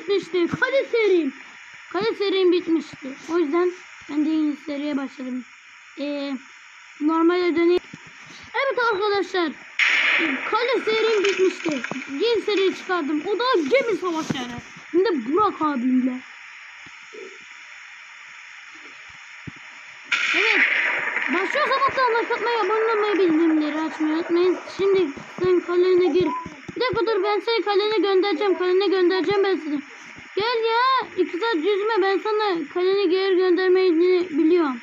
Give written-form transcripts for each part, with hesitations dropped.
bitmişti. Kale serim bitmişti. O yüzden ben de yeni seriye başladım. Normale döneyim. Evet arkadaşlar. Kale serim bitmişti. Yeni seriye çıkardım. O da gemi savaşları. Hem de Burak abimle. Evet. Başlıyorsa mutlaka like atmayı, abone olmayı, bildirimleri açmayı unutmayın. Şimdi sen kalene gir. Bir dakika dur, ben seni kalene göndereceğim ben seni. Gel ya, 2 saat yüzme, ben sana kaleni geri göndermeyi biliyorum.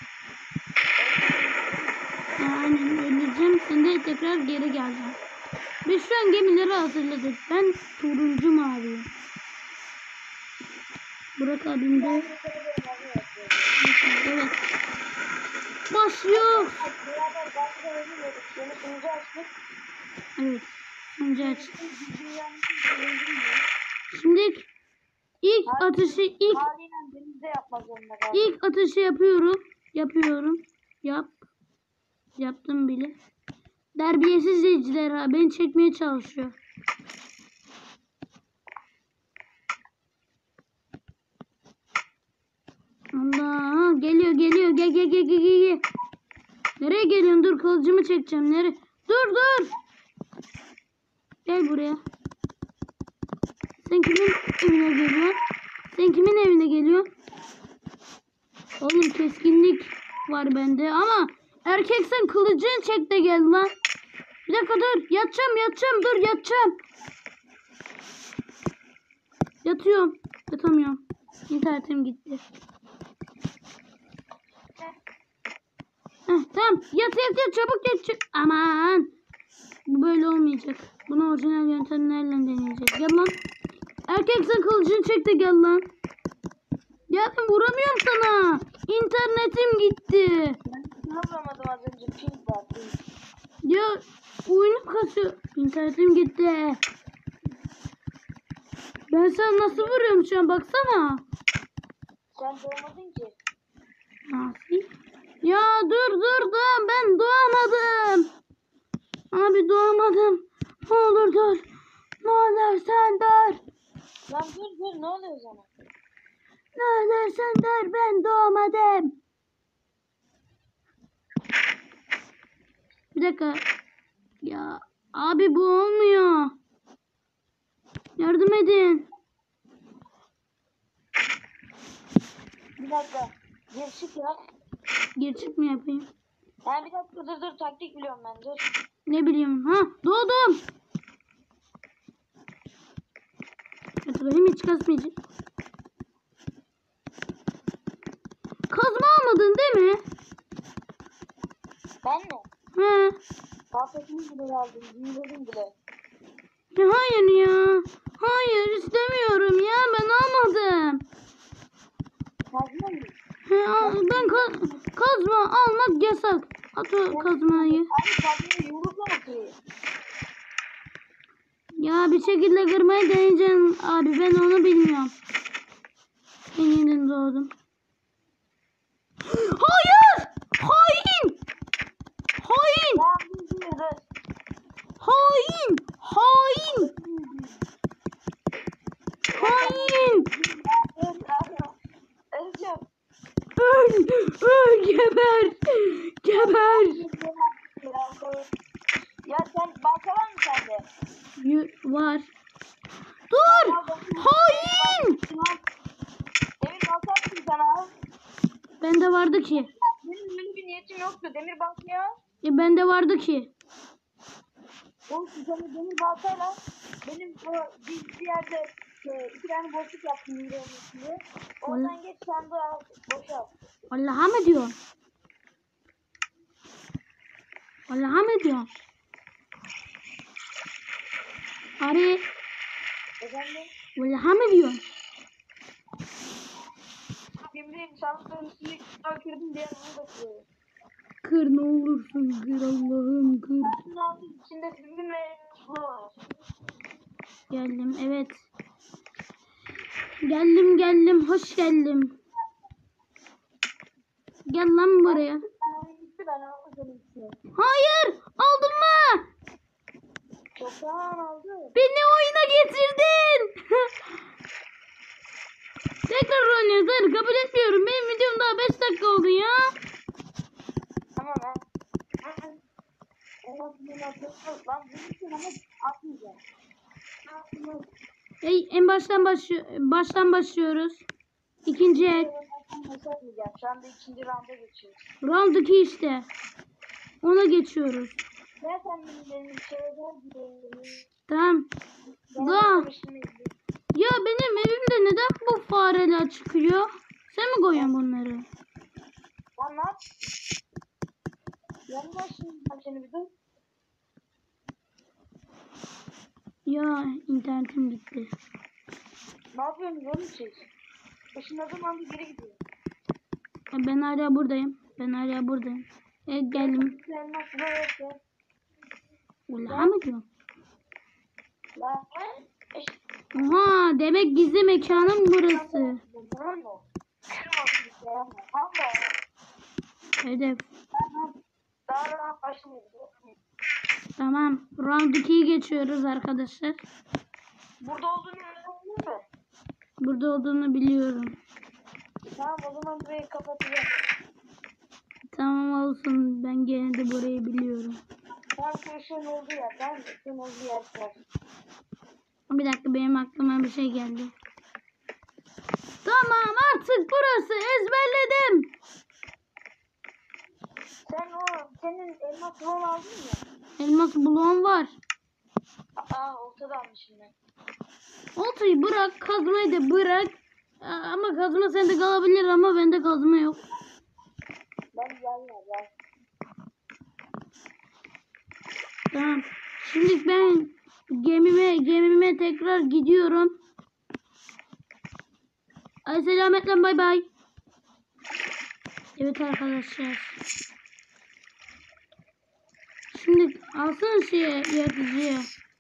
Aynen öleceğim, sen de tekrar geri geleceğim. Biz şu an gemileri hazırladık. Ben turuncu maviyim. Burak abim de. Evet. Başlıyor. Evet. Önce aç. Şimdi ilk atışı yapıyorum. Yaptım bile. Terbiyesiz izleyiciler beni çekmeye çalışıyor. Allah geliyor. Gel. Nereye geliyorsun? Dur, kılıcımı çekeceğim. Nereye? Dur. Gel buraya. Sen kimin evine geliyorsun? Oğlum keskinlik var bende ama erkeksen kılıcını çek de gel lan. Bir dakika dur. Yatacağım. Yatıyorum. Yatamıyorum. İnternetim gitti. Tamam. Yat çabuk yat. Aman. Bu böyle olmayacak. Bunu orijinal yöntemlerle deneyeceğiz. Gel lan. Erkeksen kılıcını çek de gel lan. Ya ben vuramıyorum sana. İnternetim gitti. Ben vuramadım az önce. Ping var. Ya oyunum kasıyor. İnternetim gitti. Ben sana nasıl vuruyorum şu an, baksana. Sen doğmadın ki. Nasıl? Ya dur ben doğamadım. Abi doğamadım. Ne olur dur. Ne olur sen dur. Lan dur ne oluyor sana? Ne olur sen dur, ben doğamadım. Bir dakika. Ya abi bu olmuyor. Yardım edin. Bir dakika. Gir çık ya. Gir çık mı yapayım? Ben bir dakika dur taktik biliyorum ben dur. Ne bileyim. Doğdum. Benim hiç kasmayacak. Kazma almadın değil mi? Ben mi? He. Kafetini bile aldım. Dinledim bile. Hayır ya. Hayır istemiyorum ya, ben almadım. Kazma mı? Ben kazma almak yasak. At o kazmayı. Abi kazmayı yumrukla mı? Ya bir şekilde kırmayı deneyeceğim abi, ben onu bilmiyorum. Ben yeniden doğdum. Hayır! Hain! Hain! Hain! Hain! Hain! Öl! Geber! Geber! Ya sen balta var mı sende? Var. Dur! Hain! Demir balta attım sana. Bende vardı ki. Benim öyle bir niyetim yoktu. Demir balta ya. Bende vardı ki. Oğlum sana demir baltayla benim o bir yerde 2 tane boşluk yaptım yüreğimin içinde. Oradan geç sandığı al boşalt. Vallahi mı diyor? Vallahi mı diyor? Ari. Efendim? Vallahi mı diyor? Şimdi sandıkların üstünü kırdım diye onu da kırıyorum. Kır ne olursun, kır Allah'ım kır. Bunun altı içinde sizin ve su var. Geldim, evet. Geldim, hoş geldim. Gel lan buraya. Hayır, aldın mı? Çoktan aldı. Beni oyuna getirdin. Tekrar oynuyoruz. Hayır, kabul etmiyorum. Benim videom daha 5 dakika oldu ya. Tamam ha. Lan bulmuşsun ama atmayacağım. En baştan başlıyoruz. İkinci el. Şu anda ikinci rounda geçiyoruz. Round 2 işte. Ona geçiyoruz. Zaten benim şeyler Tamam. Da. Ya benim evimde neden bu fareler çıkıyor? Sen mi koyuyorsun bunları? Lan ne yap? Yanına şimdi ben seni bir dur. Ya internetim gitti. Ne yapıyorsunuz oğlum siz? Işınladığım anda geri gidiyor. Ben hala buradayım. Geldim. Sen nasıl böyle? Ulan mı diyorum? Lan. Oha, demek gizli mekanım burası. Tamam mı? Tamam. Hedef. Daha rahat başlamıyoruz. Tamam. Round 2'yi geçiyoruz arkadaşlar. Burada olduğunu öğrendin mi? Burada olduğunu biliyorum. Tamam o zaman burayı kapatacağım. Tamam olsun. Ben gene de burayı biliyorum. Tam köşenin olduğu yer. Tam köşenin olduğu yer var. Bir dakika, benim aklıma bir şey geldi. Tamam, artık burası, ezberledim. Senin elmas bloğun aldın mı? Elmas bloğum var. Ortada almışım ben. Oltayı bırak, kazmayı da bırak. Ama kazma sende kalabilir ama bende kazma yok. Ben gel. Tamam. Şimdi ben gemime tekrar gidiyorum. Ay selametle, bay bay. Evet arkadaşlar. Şimdi alsana yaratıcıya.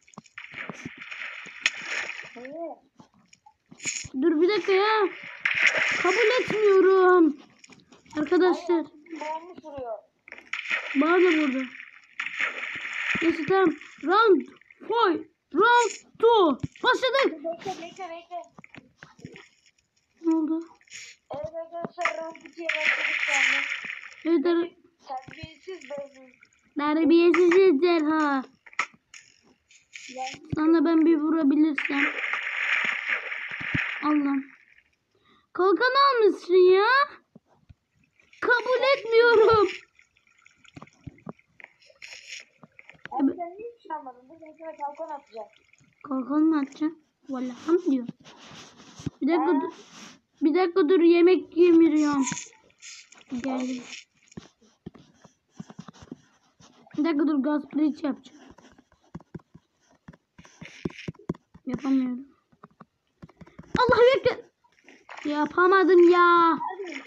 Niye? Dur bir dakika ya. Kabul etmiyorum. Arkadaşlar. Boğulmuş vuruyor. Bana da vurdu. Neyse tamam. Round 2. Başladık. Bekle. Ne oldu? Evet arkadaşlar round 2'ye başladık şu anda. Evet Terbiyesiz benim. terbiyesiz ejderha. Sana ben bir vurabilirsem. Allah'ım. Kalkan almışsın ya. Kabul etmiyorum. Abi sen niye hiç almadın? Ben sana kalkan atacağım. Kalkan mı atacaksın? Vallahi mı diyor. Bir dakika dur, yemek yemiriyorum. Geldim. Bir dakika dur, gaz bridge yapacağım. Yapamıyorum. Allah bekle. Yapamadım ya.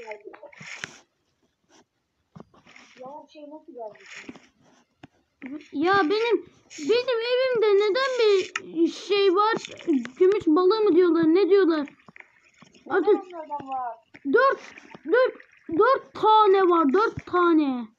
Ya bu şey nasıl geldi? Ya benim evimde neden bir şey var? Gümüş balığı mı diyorlar? Ne diyorlar? Artık Nereden var? 4 tane var. 4 tane.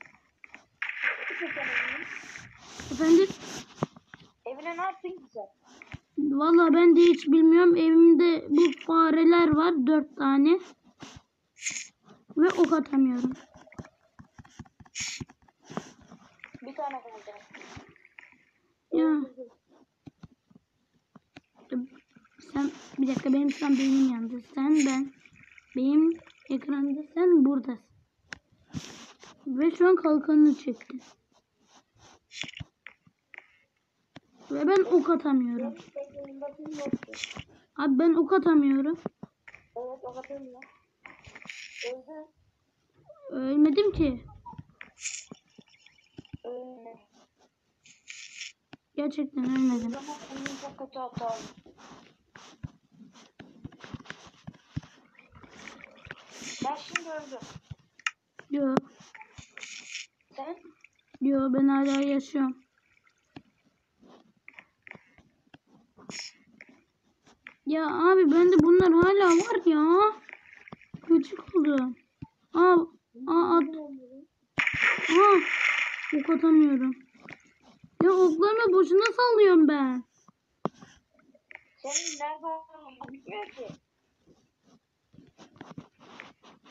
Efendim? Evine ne yaptın ki sen? Vallahi ben de hiç bilmiyorum. Evimde bu fareler var. 4 tane. Ve ok atamıyorum. Bir tane kaldı. Ya. Sen bir dakika, benim şu an beynim yandı. Benim ekranda sen buradasın. Ve şu an kalkanını çektin. Ve ben ok atamıyorum. Abi ben ok atamıyorum. Evet o kadar mı? Öldü. Ölmedim ki. Gerçekten ölmedim. Ama senin çok kötü hata oldu. Ben şimdi öldüm. Yo, Sen? ben hala yaşıyorum. Ya abi bende bunlar hala var ya. Gıcık oldum. At. Ok atamıyorum. Ya oklarımı boşuna sallıyorum ben. Senin nerede olduğunu bilmiyor ki.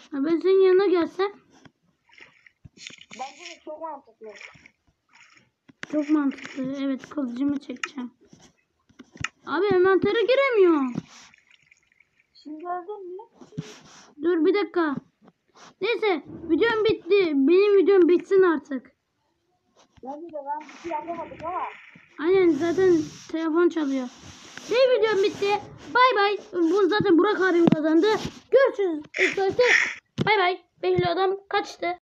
Ha, ben senin yanına gelsem Bence de çok mantıklı. çok mantıklı. Evet, kılıcımı çekeceğim. Abi envantere giremiyor. Şimdi öldün mü? Dur bir dakika. Neyse videom bitti. Benim videom bitsin artık. Bence de ben bir şey yapamadık ama. Aynen zaten telefon çalıyor. Benim videom bitti. Bay bay. Bu zaten Burak abim kazandı. Görüşürüz. Bay bay. Behli adam kaçtı.